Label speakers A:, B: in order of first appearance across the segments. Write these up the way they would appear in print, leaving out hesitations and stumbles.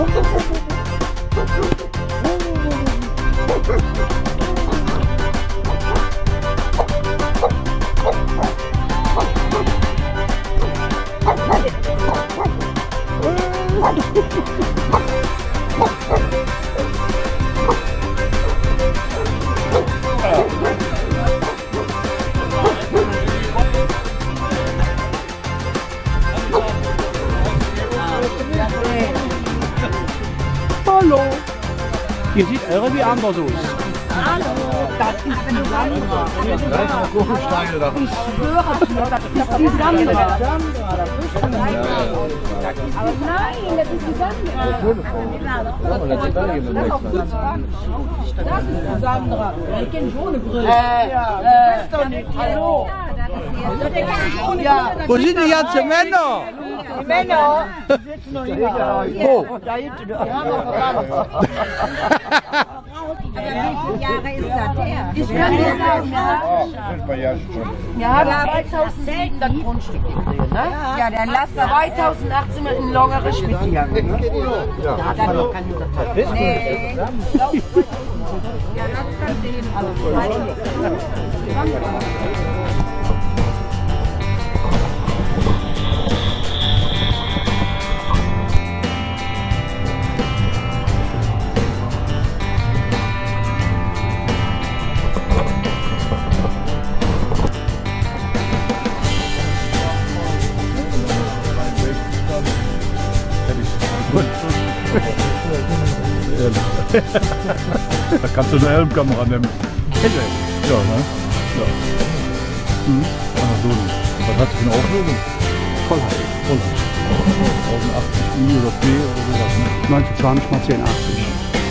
A: Hallo. Ihr seht irre wie anders aus.
B: Hallo, das ist die Sandra.
C: Kuchensteine da.
B: Ich schwöre dir, das ist die Sandra. Aber nein, das ist die Sandra. Das ist die Sandra. Ich kenne schon eine Brille. Das ist doch nicht. Hallo.
A: Wo sind die ganzen Männer?
B: Die Männer sitzen noch hier.
A: Wo?
B: Da hinten. Die haben wir verrannt.
D: Wie viele Jahre ist das her?
B: Ich kann dir sagen, ja, 2007 das Grundstück gekriegt, ne?
D: Ja, dann lass das.
B: 2008 sind wir in Longerisch mitgegangen. Da hat er noch keinen Unterteil.
D: Nee. Ja, das kannst du ihm alles.
C: Da kannst du eine Helmkamera nehmen. Ja, ne? Ja. Aber so nicht. Was hast du für eine Auflösung?
A: Vollheit.
C: 1080i oder P oder sowas, ne?
A: 1920 mal 1080.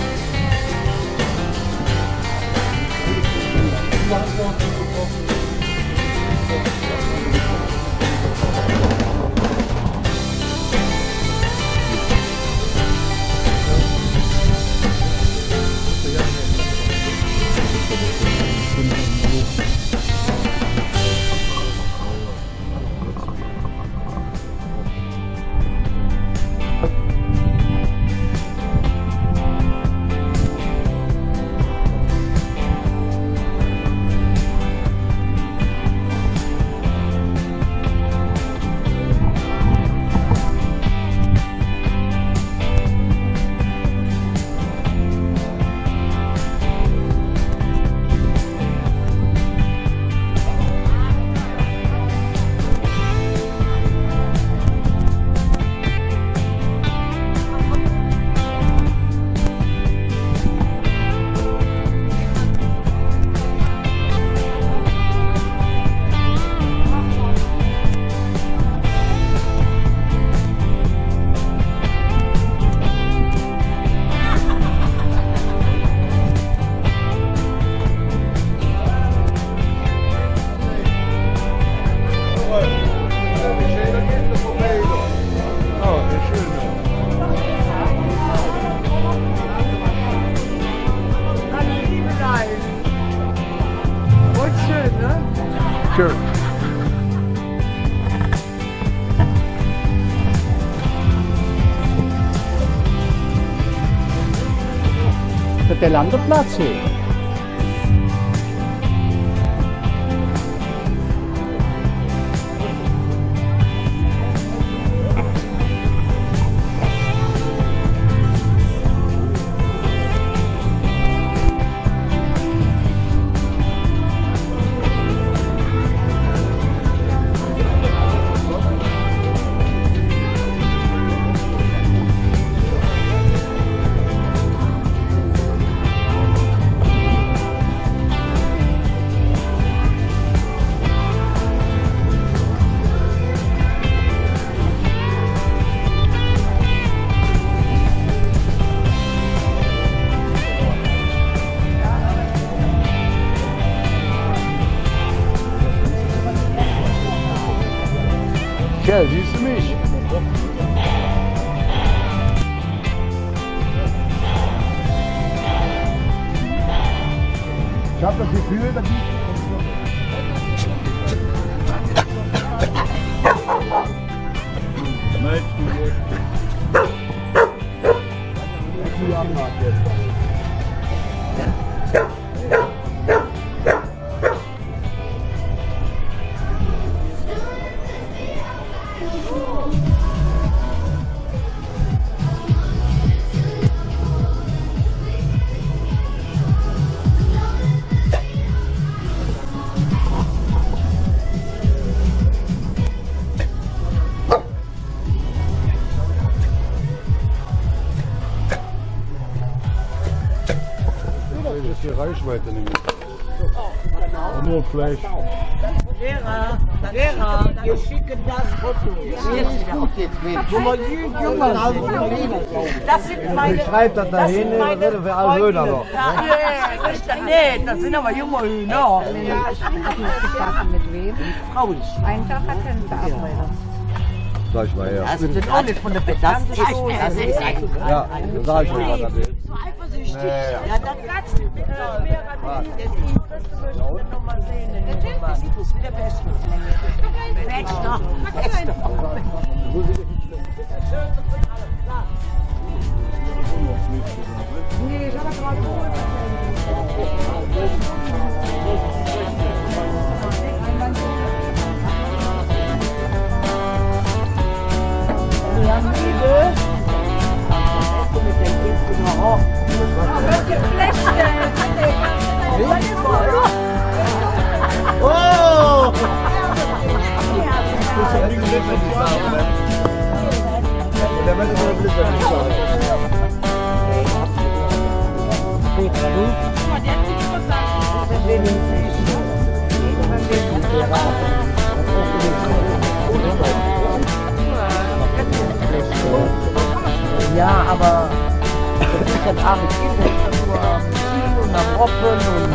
C: Schön.
A: Das ist der Landeplatz hier.
C: Ja, siehst du mich? Ich habe das Gefühl, dass ich... Das ist die Reichweite nicht mehr. Nur Fleisch.
B: Vera, wir schicken das Foto. Das sind meine.
E: Schreibt das dahin, das wird für alle Hühner noch.
B: Nee, das sind aber junge Hühner.
D: Mit wem?
B: Fraulich.
D: Einen Tag hat er einen Verabredung.
E: Sag ich mal her.
B: Das sind auch nicht von der Bett. Das ist ein.
E: Ja, sag ich mal, was er will.
B: So eifersüchtig. Ja, das kannst du mit Vera, das möchte noch mal sehen. Das ist der Beste.
D: Nee, ich habe gerade geholt.
B: Ja, müde.
E: Oh! Der Mensch ist ein Blitzer nicht sagen.
B: Ja, aber das ist ein armes Kind, das ist nur am Ziehen und am Hoppen und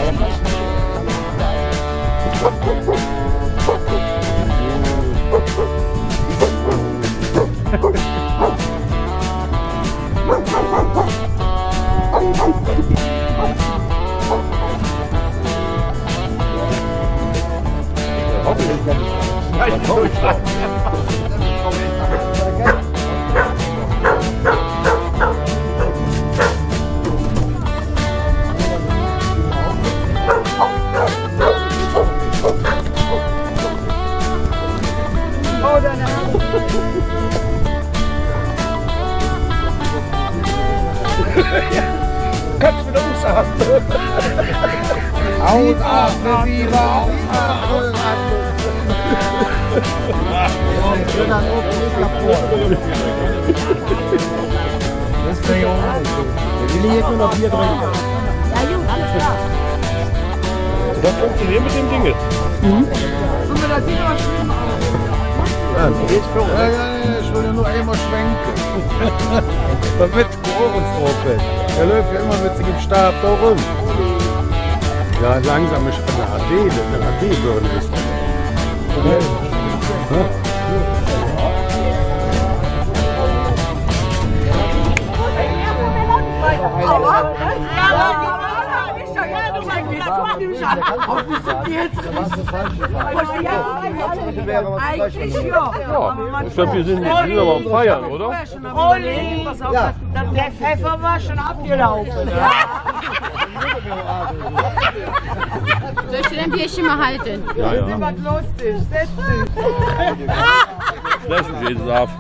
C: Kannst du wieder ausatmen?
E: Ausatmen, lieber, ausatmen. Das ist der Junge. Der will hier nur noch Bier trinken.
B: Ja, gut, alles klar.
C: Das funktioniert mit dem Ding.
E: Ja, ich will ja nur einmal schwenken. Damit Ohrenstrope. Der läuft ja immer mit sich im Stab da rum. Ja, langsam ist eine AD-Birne ist das.
B: Eigentlich ja.
C: Ich glaube, wir sind aber am Feiern, oder?
B: Olli, der Pfeffer war schon abgelaufen.
D: Soll ich dir ein Bierchen mal halten?
C: Ja, ja.
B: Was lustig, setz dich.
C: Lassen Sie es auf.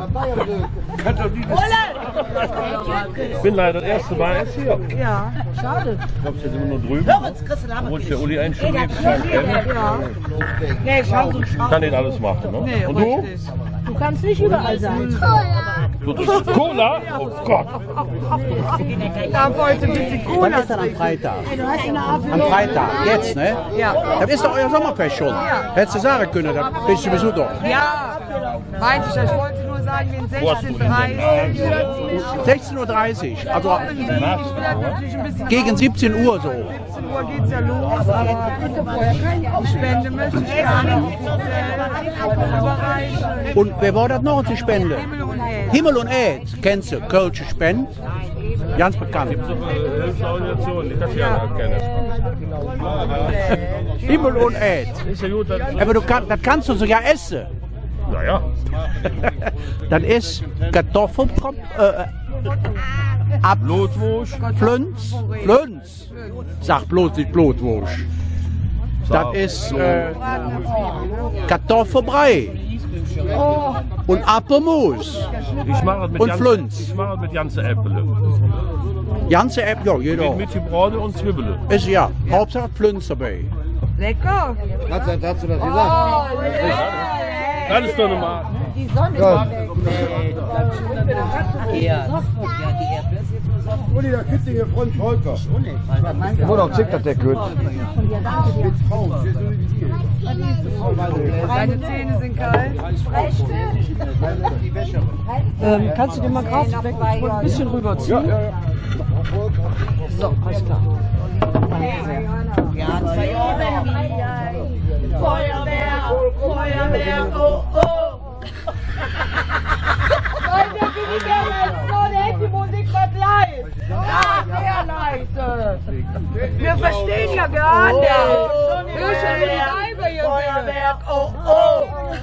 C: Ich bin leider das erste Mal erst hier.
B: Ja, schade.
C: Ich glaube, jetzt immer nur drüben. Obwohl ich der Uli eigentlich schon jeden Tag kenne.
B: Nee, schau so
C: Ich kann nicht alles machen, ne?
B: Nee,
C: Und du?
B: richtig. Du kannst nicht überall sein.
C: Du trinkst Cola? Oh Gott.
B: Da wollte ein bisschen Cola.
A: Wann ist das am Freitag?
B: Du hast eine Apfel.
A: Am Freitag, jetzt, ne?
B: Ja.
A: Das ist doch euer Sommerfest schon. Hättest du sagen können, das bist du sowieso doch.
B: Ja, meinte ich. Ich wollte nur sagen, den 16:30
A: 16:30 Uhr, also
B: natürlich ein bisschen
A: gegen 17 Uhr so.
B: 17 Uhr geht's ja los. Aber die Spende möchte ich gerne überreichen.
A: Und wer war das noch zur Spende?
B: Himmel und Erde.
A: Himmel und Erd, kennst du, Kölsche Spende? Ganz bekannt.
C: Hilfsorganisation, die kannst du ja kennen.
A: Himmel und Erd.
C: Ist ja gut, dann.
A: Aber das kannst du sogar essen.
C: Naja.
A: Das ist Kartoffelkopf, Ab
C: Blutwurst.
A: Flunz. Sag bloß nicht Blutwurst. Das ist Kartoffelbrei. Und Apfelmus.
C: Ich mache das mit
A: Und
C: ganzen-
A: Flunz.
C: Ich mache das mit ganzen Äpfeln.
A: Ganze Äpfel, ja, genau.
C: Mit Brode und Zwiebeln.
A: Ist ja, Hauptsache Flunz dabei.
D: Lecker.
E: Hast du das gesagt?
C: Das ist doch normal.
E: Uli, da kriegt ihr Freund Volker. Wo doch zickt das der König?
D: Deine Zähne sind kalt. Kannst du den mal gerade weg? Ich wollte ein bisschen rüberziehen. So, alles klar.
B: Feuerwehr, oh, oh. Leute, so hält die Musik was leise. Ja, sehr leise. Wir verstehen ja gar nicht. Feuerwerk, oh, oh.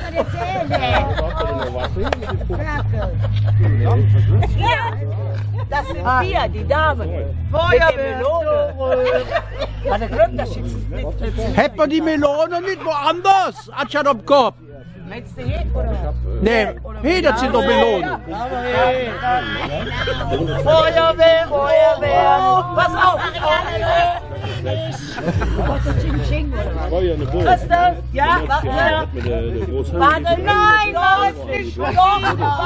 B: Das sind wir, die Damen. Feuerwehr. Hat Glück, dass ich
A: Hätt man die Melone nicht woanders? Anstatt am Kopf.
B: Meinst du hier oder?
A: Nee, hey, das sind doch Melonen.
B: Feuerwehr, Feuerwehr. Pass auf. Christoph, ja, warte. Warte, nein, das ist nicht doch,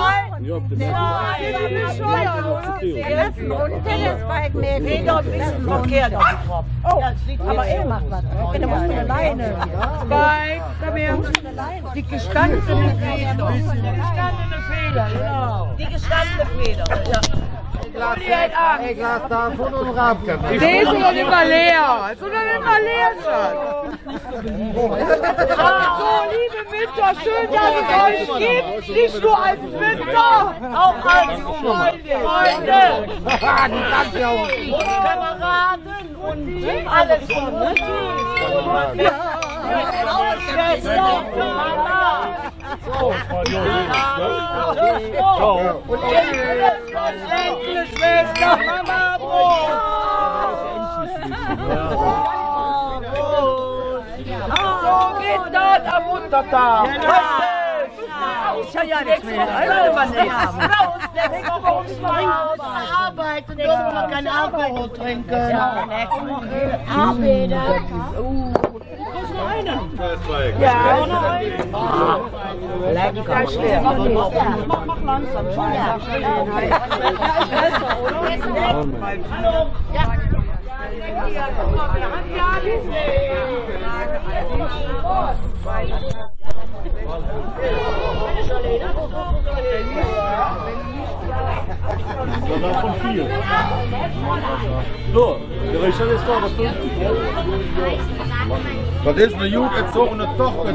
B: Geht doch ein bisschen verkehrt auf den Kopf. Oh, aber er macht was. Da musst du alleine. Nein, die gestandene Feder. Die gestandene Feder, genau. Die gestandene Feder, ja.
E: Ich lasse da von uns Rabke.
D: Der ist doch nicht mal leer. Ist doch nicht mal leer, Schatz. So, liebe Winter, schön, dass es euch gibt. Nicht nur als Winter,
B: Auch als Freunde.
E: Die kannst du ja auch.
B: Kameraden und alles von uns. Schwester, Mama. Und Enkel, Schwester, Mama, Brot. So geht das am Muttertag. Ich kann ja nichts mehr. Arbeiten dürfen wir keinen Alkohol trinken. Arbeiten. Ja, lecker. Schwer. Mach langsam.
C: Von 4. So, der Richter ist da, was tut?
E: Das ist eine gut erzogene Tochter.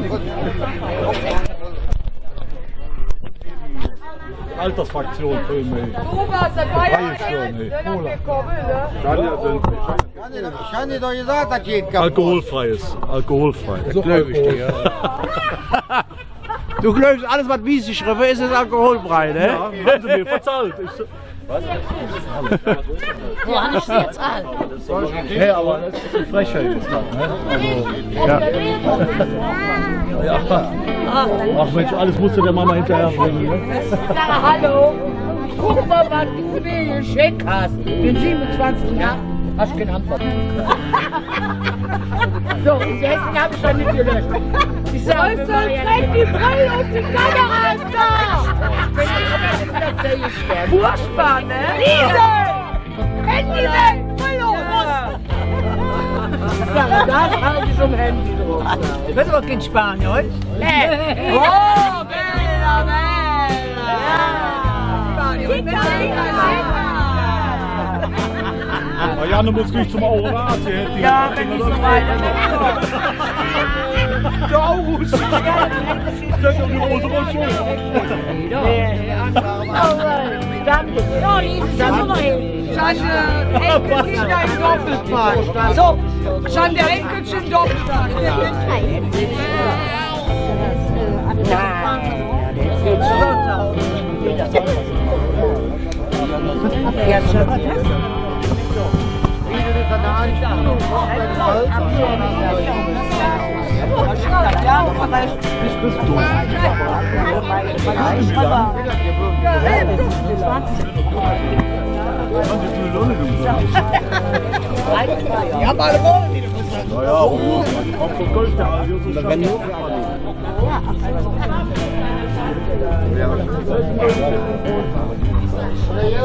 C: Altersfraktion für mich.
D: Thomas, das war ja gekommen, ne?
E: Ich habe dir doch gesagt, das geht kaputt.
C: Alkoholfreies. Alkoholfrei.
A: Das glaube ich dir. Du glaubst, alles, was wie sich schreibt, ist alkoholfrei, ne?
C: Ja, haben sie mir verzahlt.
B: Wo habe ich sie jetzt an?
C: Hey, aber das ist eine Frechheit. Also, ja. Ach Mensch, alles musste der Mama hinterher bringen. Ne?
B: Sag hallo. Guck mal, was du mir geschenkt hast. Den 27. Jahr hast du keine Antwort. So, und jetzt habe ich schon nicht gelöscht. Ich sage, die Brille und die Kamera ist da. Furchtbar, ne? Diese! Handy weg! Brille los! Ich sage, das habe ich um Handy drauf. Du bist aber kein Spanier, nee. Oh, Bella, Bella!
C: Ja, Janne muss gleich zum Aurat.
B: Ja, wenn ich so weiter.
C: Der August! Das ist doch die Hose mal schön.
D: Enkelkinder im Doppelpack. So, schon der Enkelchen Doppelpack.
B: Ja, mal rum.
C: Naja, auch von Golf der Radio.
E: Ja.